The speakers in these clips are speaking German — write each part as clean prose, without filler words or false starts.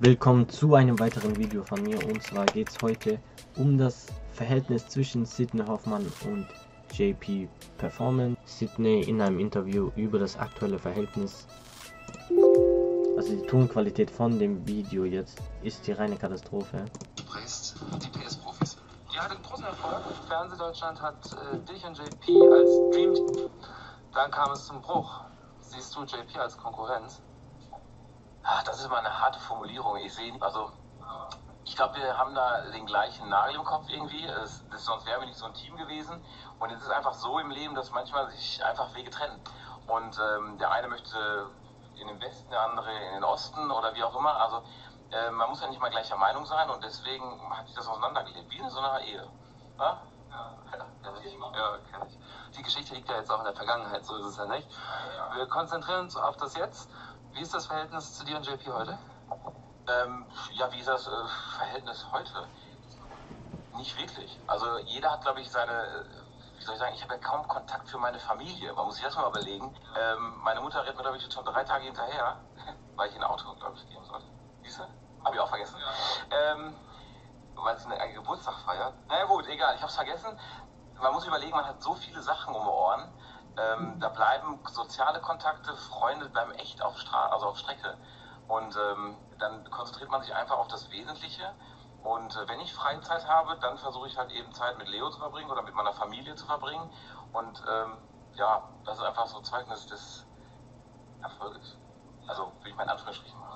Willkommen zu einem weiteren Video von mir, und zwar geht es heute um das Verhältnis zwischen Sydney Hoffmann und JP Performance. Sydney in einem Interview über das aktuelle Verhältnis. Also die Tonqualität von dem Video jetzt ist die reine Katastrophe. Du prägst die PS-Profis. Die hatte großen Erfolg. Fernsehdeutschland hat dich und JP als Dream. Dann kam es zum Bruch. Siehst du JP als Konkurrenz? Ach, das ist mal eine harte Formulierung. Ich glaube, wir haben da den gleichen Nagel im Kopf irgendwie. Sonst wären wir nicht so ein Team gewesen. Und es ist einfach so im Leben, dass manchmal sich einfach Wege trennen. Und der eine möchte in den Westen, der andere in den Osten oder wie auch immer. Also man muss ja nicht mal gleicher Meinung sein, und deswegen hat sich das auseinandergelebt, wie in so einer Ehe. Ja? Ja, kenn ich. Die Geschichte liegt ja jetzt auch in der Vergangenheit, so ist es ja nicht. Wir konzentrieren uns auf das Jetzt. Wie ist das Verhältnis zu dir und JP heute? Ja, wie ist das Verhältnis heute? Nicht wirklich. Also jeder hat, glaube ich, seine, wie soll ich sagen, ich habe ja kaum Kontakt für meine Familie. Man muss sich das mal überlegen. Meine Mutter rennt mir, glaube ich, schon 3 Tage hinterher, weil ich ein Auto, glaube ich, geben sollte. Siehst du? Habe ich auch vergessen. Weil sie einen Geburtstag feiert. Na gut, egal, ich habe es vergessen. Man muss überlegen, man hat so viele Sachen um die Ohren. Da bleiben soziale Kontakte, Freunde bleiben echt auf Strecke. Und dann konzentriert man sich einfach auf das Wesentliche. Und wenn ich Freizeit habe, dann versuche ich halt eben Zeit mit Leo zu verbringen oder mit meiner Familie zu verbringen. Und ja, das ist einfach so Zeugnis des Erfolges. Also will ich mal in Anführungsstrichen machen.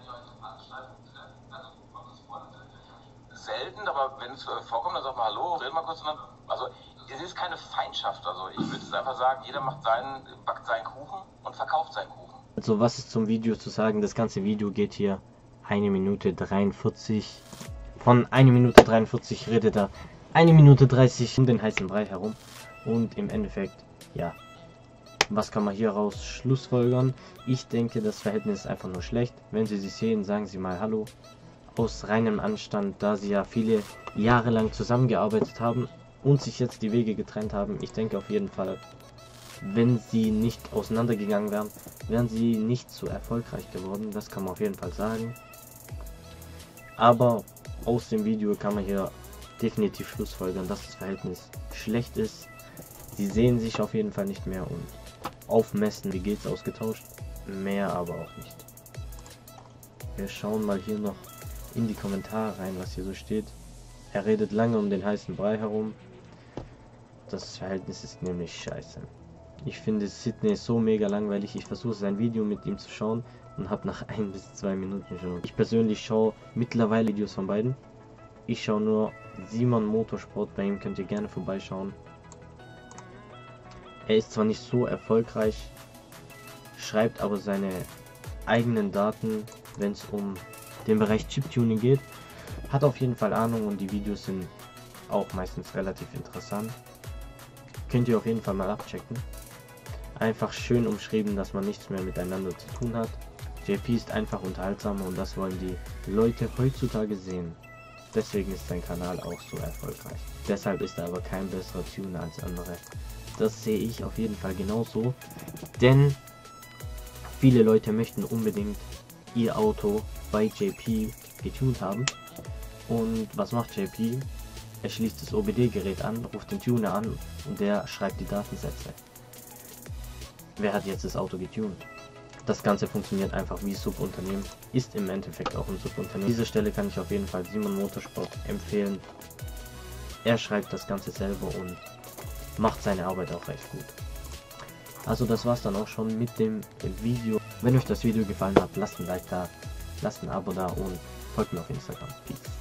Selten, aber wenn es vorkommt, dann sag mal Hallo, reden mal kurz. Also es ist keine Feindschaft. Also ich würde es einfach sagen, jeder backt seinen Kuchen und verkauft seinen Kuchen. Also was ist zum Video zu sagen? Das ganze Video geht hier 1 Minute 43. Von 1 Minute 43 redet er 1 Minute 30 um den heißen Brei herum. Und im Endeffekt, ja, was kann man hier raus schlussfolgern? Ich denke, das Verhältnis ist einfach nur schlecht. Wenn Sie sich sehen, sagen Sie mal Hallo. Aus reinem Anstand, da Sie ja viele Jahre lang zusammengearbeitet haben und sich jetzt die Wege getrennt haben. Ich denke auf jeden Fall, wenn sie nicht auseinandergegangen wären, wären sie nicht so erfolgreich geworden. Das kann man auf jeden Fall sagen. Aber aus dem Video kann man hier definitiv schlussfolgern, dass das Verhältnis schlecht ist. Sie sehen sich auf jeden Fall nicht mehr und aufmessen, wie geht's, ausgetauscht. Mehr aber auch nicht. Wir schauen mal hier noch in die Kommentare rein, was hier so steht. Er redet lange um den heißen Brei herum. Das Verhältnis ist nämlich scheiße. Ich finde Sydney so mega langweilig. Ich versuche sein Video mit ihm zu schauen und habe nach 1 bis 2 Minuten schon. Ich persönlich schaue mittlerweile Videos von beiden. Ich schaue nur Simon Motorsport, bei ihm könnt ihr gerne vorbeischauen. Er ist zwar nicht so erfolgreich, schreibt aber seine eigenen Daten, wenn es um den Bereich Chiptuning geht. Hat auf jeden Fall Ahnung und die Videos sind auch meistens relativ interessant. Könnt ihr auf jeden Fall mal abchecken. Einfach schön umschrieben, dass man nichts mehr miteinander zu tun hat. JP ist einfach unterhaltsamer und das wollen die Leute heutzutage sehen. Deswegen ist sein Kanal auch so erfolgreich. Deshalb ist er aber kein besserer Tuner als andere. Das sehe ich auf jeden Fall genauso. Denn viele Leute möchten unbedingt ihr Auto bei JP getunt haben. Und was macht JP? Er schließt das OBD-Gerät an, ruft den Tuner an und der schreibt die Datensätze. Wer hat jetzt das Auto getunt? Das Ganze funktioniert einfach wie Subunternehmen, ist im Endeffekt auch ein Subunternehmen. An dieser Stelle kann ich auf jeden Fall Simon Motorsport empfehlen. Er schreibt das Ganze selber und macht seine Arbeit auch recht gut. Also das war's dann auch schon mit dem Video. Wenn euch das Video gefallen hat, lasst ein Like da, lasst ein Abo da und folgt mir auf Instagram. Peace.